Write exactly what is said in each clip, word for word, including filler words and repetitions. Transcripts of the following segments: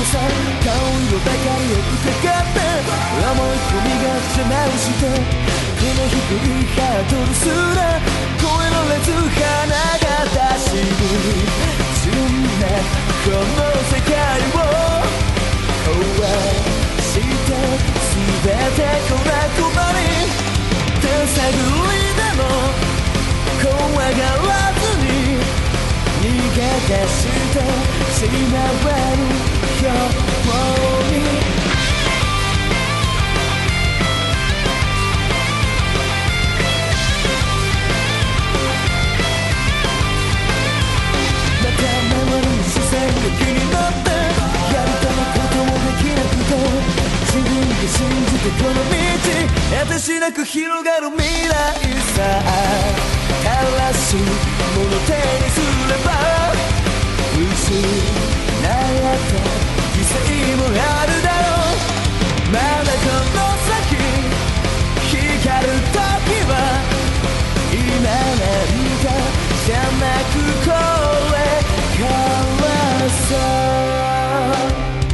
さ顔色ばかりを伺って思い込みが邪魔をしてこの低いハードルすら越えられず花が出し純なこの世界を壊して全て粉々に手探りでも怖がらずに逃げ出してしまえるようにまた周りの視線が気になってやりたいこともできなくて自分で信じてこの道果てしなく広がる未来さ新しいもの手にすれば失った犠牲もあるだろうまだこの先光る時は今なんかじゃなくこれからさ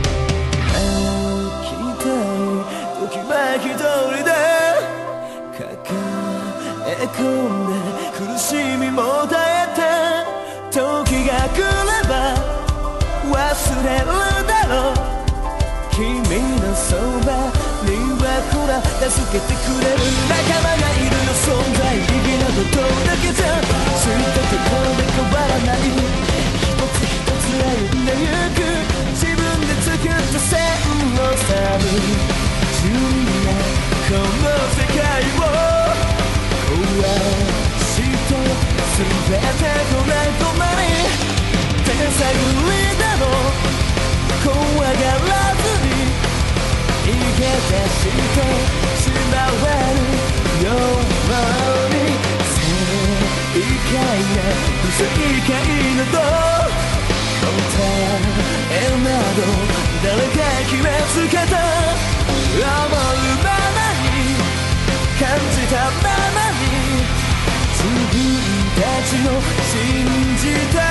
期待時は一人で抱え込んで苦しみも耐えて時が来れば忘れるだろう君のそばにはほら助けてくれる仲間がいるよ存在意義なことだけじゃついたところで変わらない一つ一つ歩んでゆく自分で作った線路さに純なこの世界を壊して全て粉々に手探りでも怖がらずに逃げ出してしまえるように正解や不正解など答えなど誰か決めつけた思うままに感じたままに自分たちの信じた